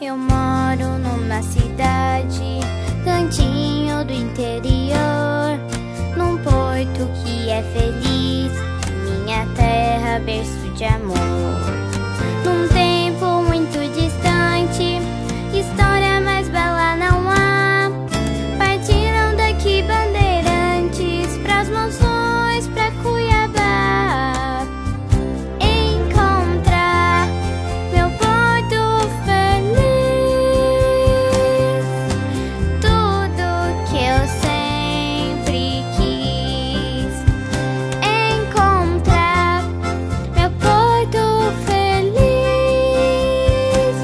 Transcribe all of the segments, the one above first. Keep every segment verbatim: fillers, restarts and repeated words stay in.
Eu moro numa cidade, cantinho do interior, num porto que é feliz, minha terra, berço de amor. Num tempo muito distante, história mais bela não há. Partiram daqui bandeirantes pras mansões, pra Cuiabá, encontrar meu porto feliz, tudo que eu sempre quis. Encontrar meu porto feliz,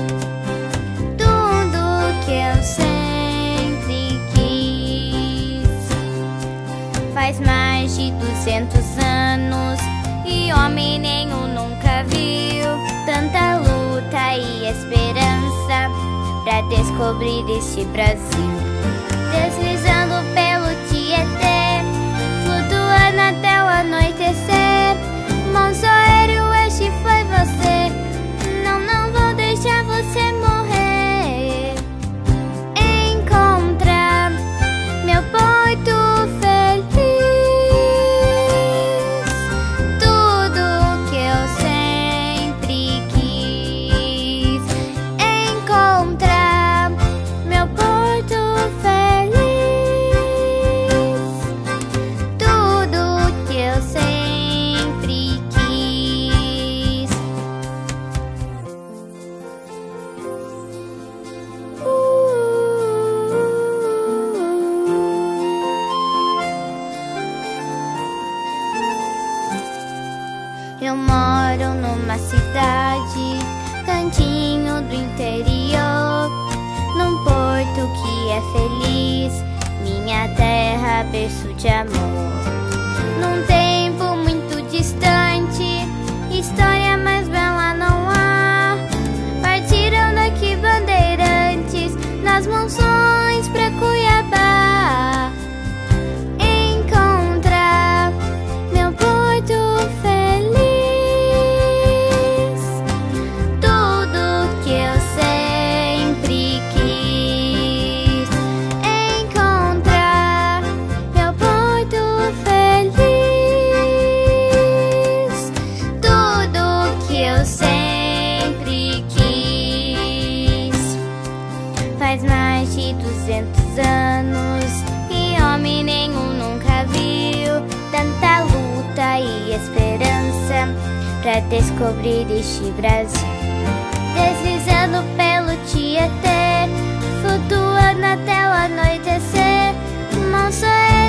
tudo que eu sempre quis. Faz mais de duzentos anos e homem nenhum nunca viu tanta luta e esperança pra descobrir este Brasil. Deslizando pelo Tietê, flutuando até o anoitecer. Monsoeiro, este foi você. Não, não vou deixar você morrer. Encontrar meu porto feliz, tudo que eu sempre quis. Encontrar meu porto feliz, tudo que eu sempre quis. Eu moro numa cidade, cantinho do interior, num porto que é feliz, minha terra, berço de amor. Num tempo muito distante, história mais bela não há. Partiram daqui bandeirantes nas mansões pra Cuiabá. Encontrar meu porto feliz, tudo que eu sempre quis. Encontrar meu porto feliz, tudo que eu sempre quis. Faz mais de duzentos anos e homem nenhum nunca viu tanta luta e esperança pra descobrir este Brasil. Deslizando pelo Tietê, flutuando até o anoitecer. Monsoeiro,